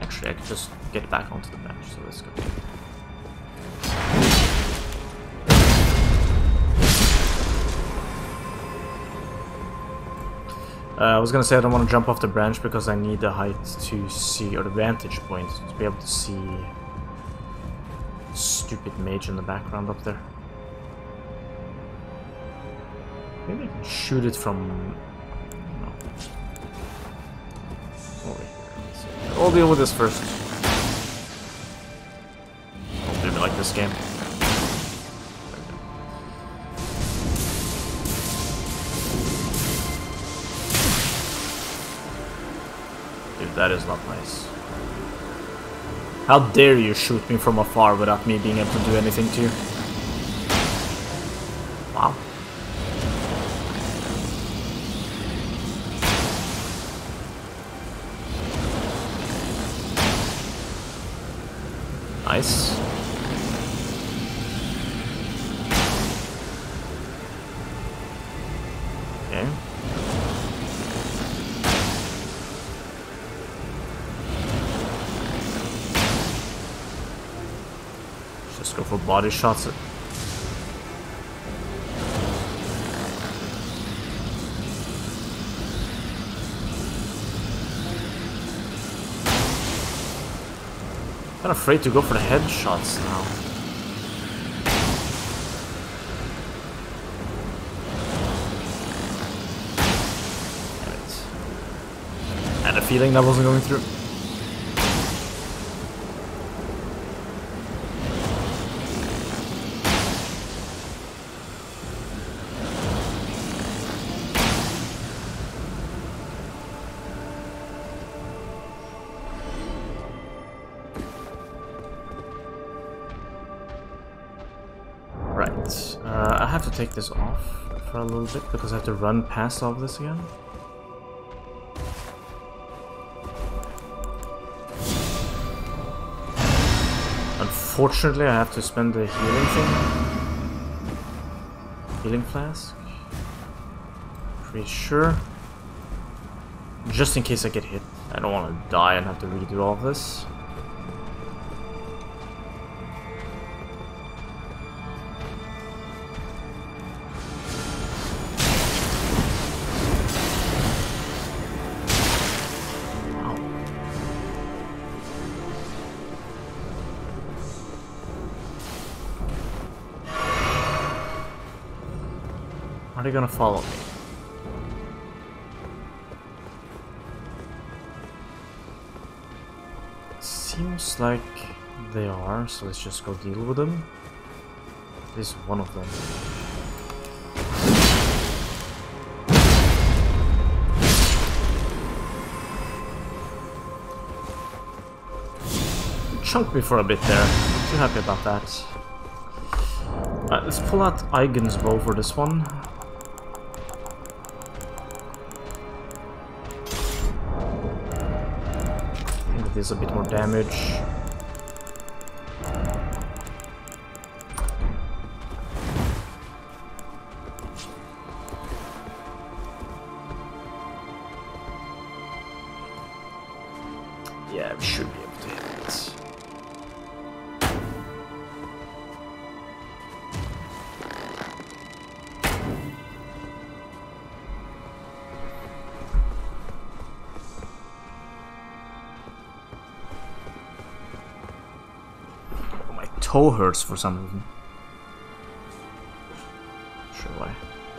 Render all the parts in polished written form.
Actually, I could just get back onto the bench, so let's go. I was gonna say I don't want to jump off the branch because I need the height to see, or the vantage point, to be able to see stupid mage in the background up there. Maybe I can shoot it from... no. Over here. I'll deal with this first. Don't do me like this game. Dude, that is not nice. How dare you shoot me from afar without me being able to do anything to you? Wow. Nice. Okay. Just go for body shots. I'm afraid to go for the headshots now. Damn it. I had a feeling that wasn't going through. I have to take this off for a little bit because I have to run past all of this again. Unfortunately, I have to spend the healing thing. Healing flask. Pretty sure. Just in case I get hit. I don't want to die and have to redo all of this. Are they gonna follow me? Seems like they are, so let's just go deal with them. At least one of them. Chunked me for a bit there. Too happy about that. Alright, let's pull out Eigen's bow for this one. There's a bit more damage. Yeah, we should be able to hit it. Toe hurts for some reason. Sure why.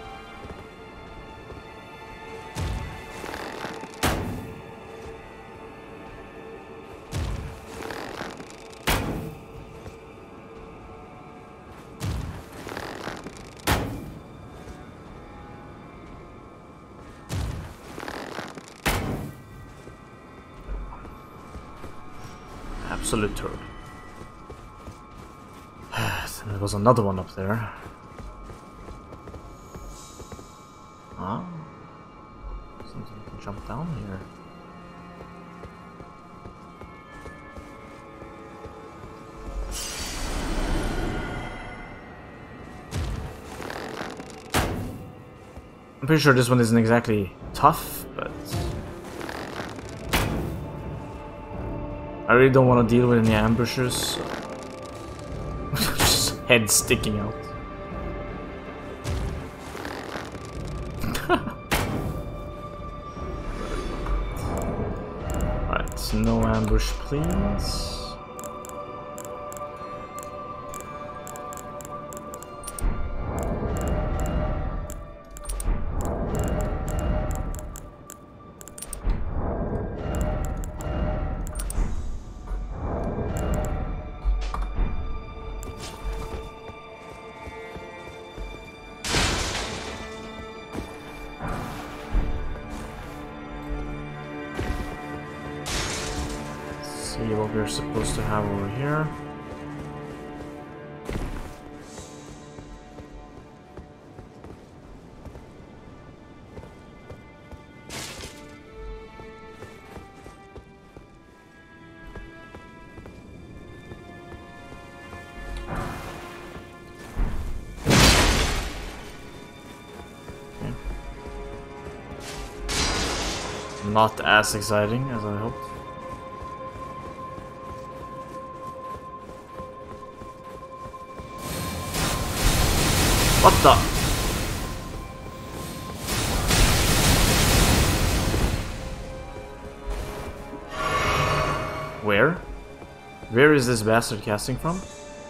Absolute turd. There was another one up there. Ah. Seems we can jump down here. I'm pretty sure this one isn't exactly tough, but... I really don't want to deal with any ambushers. Just head sticking out. Alright, no ambush, please. See what we're supposed to have over here. Okay. Not as exciting as I hoped. What the? Where? Where is this bastard casting from?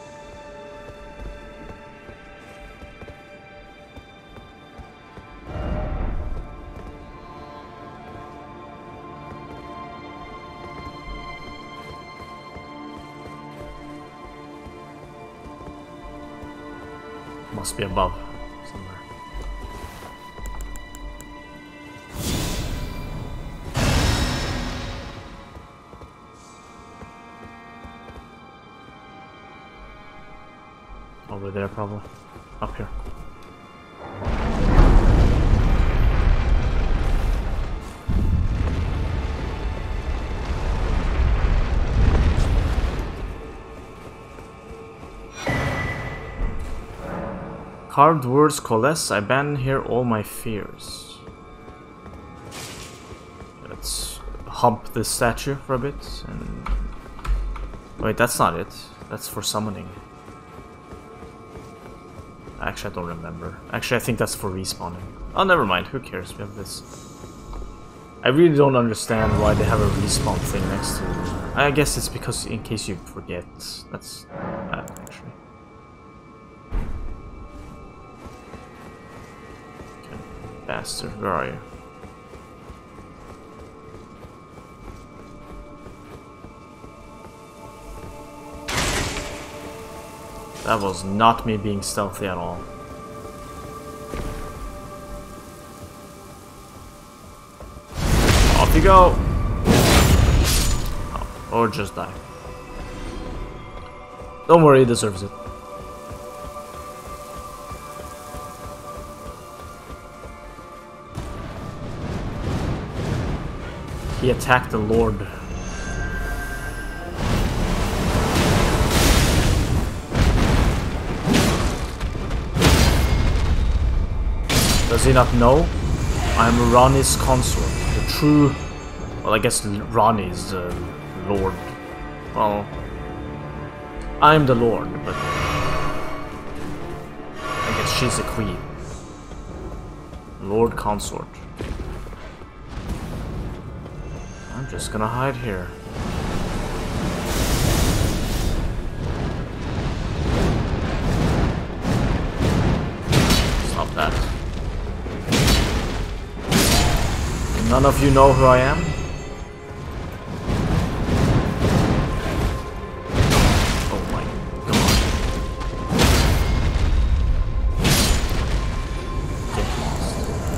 Must be above somewhere. Over there, probably. Up here. Carved words coalesce, I ban here all my fears. Let's hump this statue for a bit and... Wait, that's not it. That's for summoning. Actually, I don't remember. Actually, I think that's for respawning. Oh, never mind. Who cares? We have this. I really don't understand why they have a respawn thing next to it. I guess it's because in case you forget. That's bad, actually. Bastard, where are you? That was not me being stealthy at all. Off you go! Oh, or just die. Don't worry, he deserves it. He attacked the Lord. Does he not know? I'm Rani's consort. The true... Well, I guess Rani is the Lord. Well... I'm the Lord, but... I guess she's the queen. Lord consort. I'm just gonna hide here. Stop that. None of you know who I am? Oh my god. Get lost.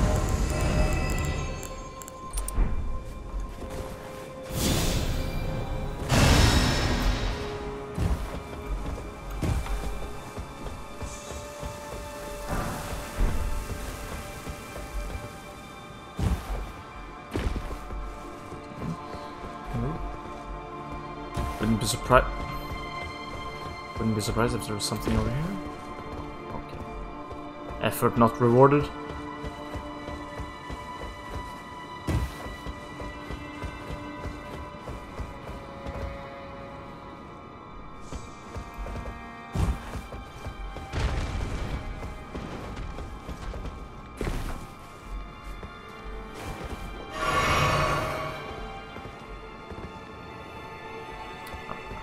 Wouldn't be surprised if there was something over here. Okay. Effort not rewarded.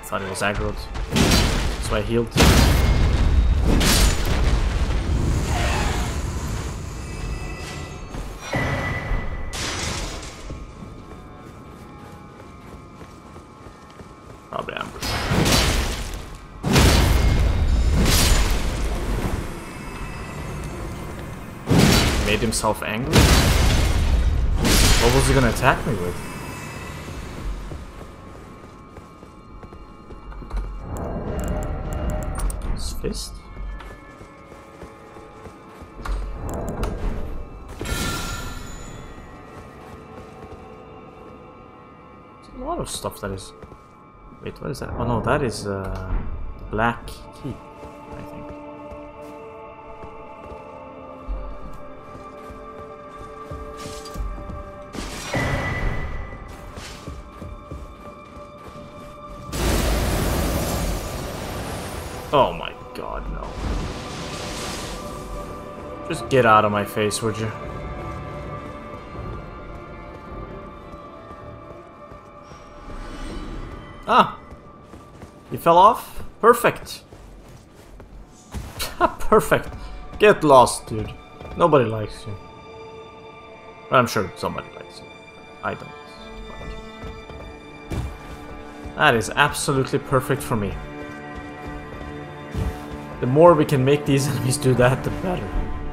Thought it was aggroed. That's why I healed. Probably ambush. Made himself angry? What was he gonna attack me with? His fist? There's a lot of stuff that is... Wait, what is that? Oh no, that is black key, I think. Oh my god, no. Just get out of my face, would you? Ah! You fell off? Perfect! Perfect! Get lost, dude. Nobody likes you. Well, I'm sure somebody likes you. I don't. That is absolutely perfect for me. The more we can make these enemies do that, the better.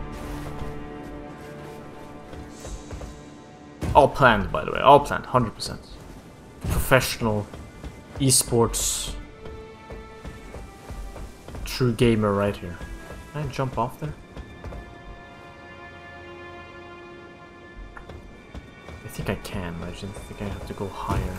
All planned, by the way. All planned, 100%. Professional esports. True gamer right here. Can I jump off there? I think I can, but I just think I have to go higher.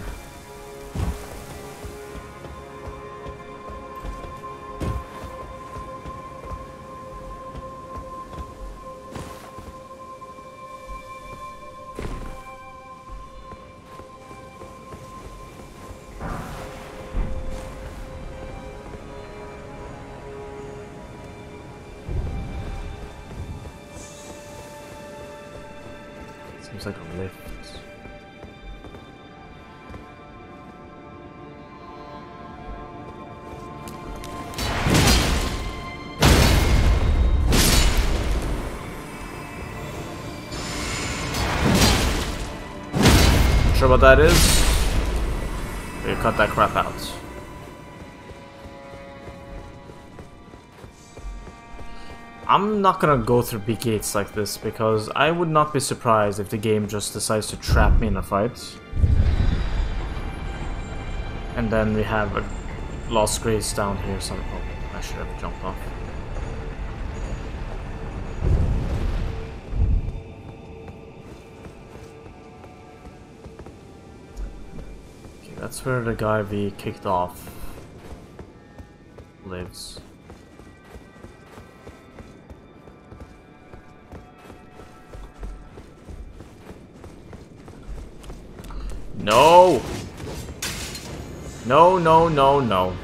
Seems like a lift. Not sure what that is. You cut that crap out. I'm not gonna go through big gates like this because I would not be surprised if the game just decides to trap me in a fight. And then we have a Lost Grace down here, so oh, I should have jumped off. Okay, that's where the guy we kicked off lives. No! No, no, no, no.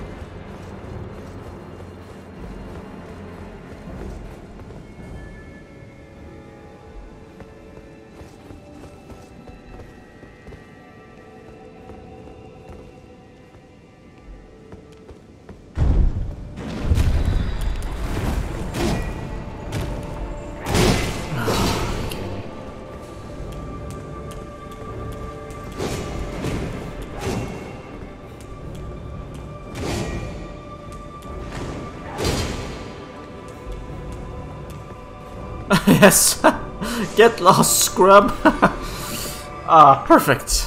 Yes! Get lost, scrub! Ah, perfect.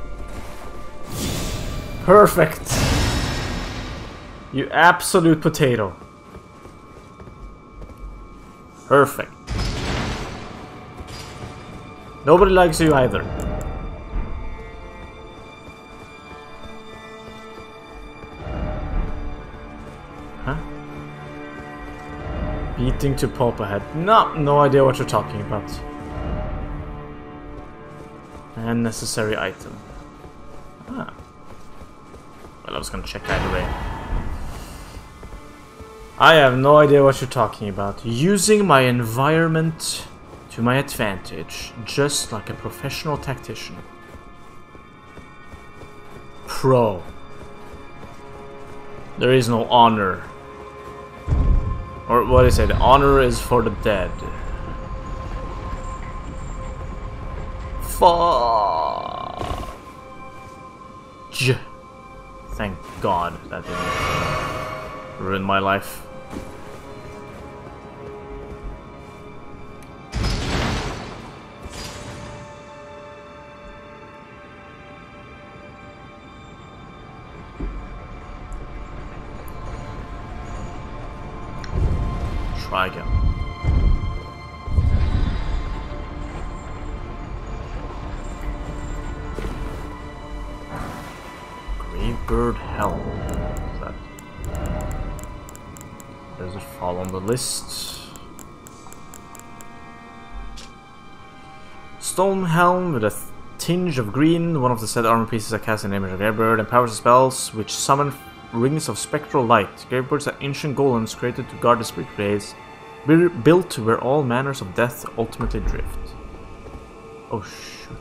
Perfect. You absolute potato. Perfect. Nobody likes you either. Huh? Beating to pulp ahead. No idea what you're talking about. Unnecessary item. Ah. Well, I was gonna check either way. I have no idea what you're talking about. Using my environment to my advantage, just like a professional tactician. Pro. There is no honor. Or what is it? Honor is for the dead. Fudge. Thank God that didn't ruin my life. Try again. Gravebird Helm. What's that? Does it fall on the list? Stone Helm with a tinge of green. One of the set armor pieces I cast in the image of Gravebird empowers the spells which summon rings of spectral light. Gravebirds are ancient golems created to guard the spirit blades, built where all manners of death ultimately drift. Oh shoot.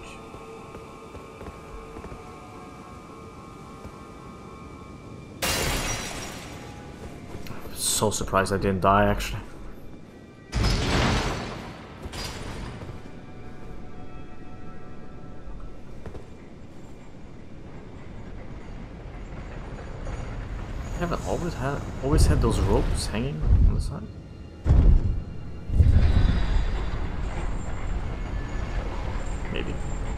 So surprised I didn't die actually. Haven't always had those ropes hanging on the side. Maybe.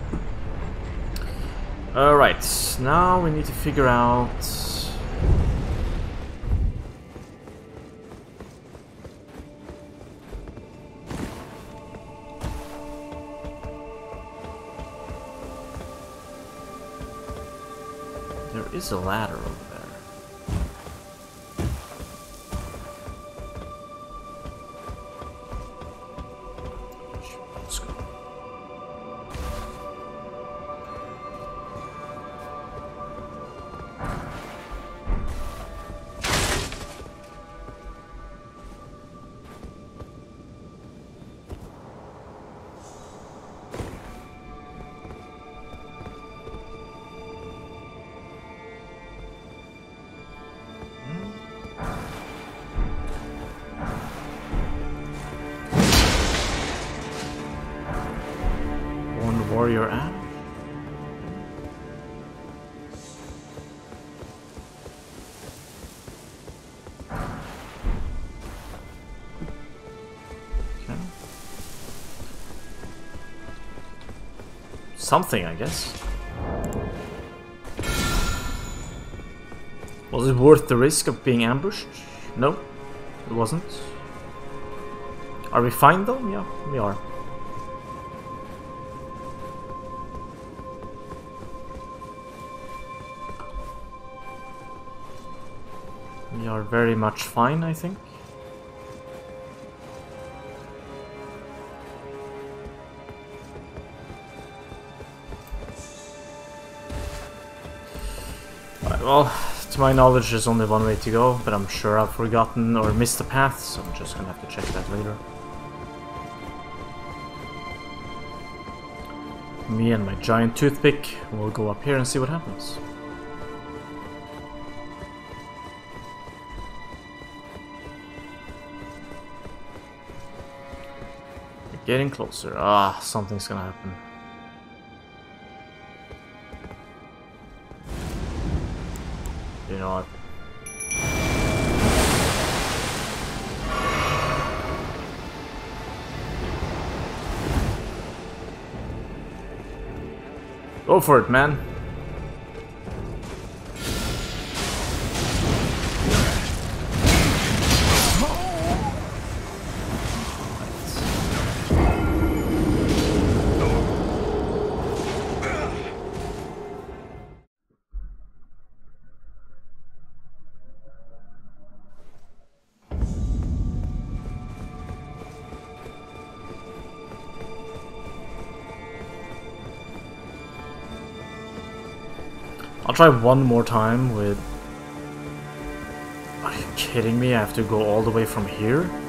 Alright, now we need to figure out there is a ladder over there. Warrior app. Okay. Something, I guess. Was it worth the risk of being ambushed? No, it wasn't. Are we fine though? Yeah, we are. We are very much fine, I think. Right, well, to my knowledge there's only one way to go, but I'm sure I've forgotten or missed the path, so I'm just gonna have to check that later. Me and my giant toothpick will go up here and see what happens. Getting closer. Ah, something's gonna happen. You know what? Go for it, man. I'll try one more time with... Are you kidding me? I have to go all the way from here?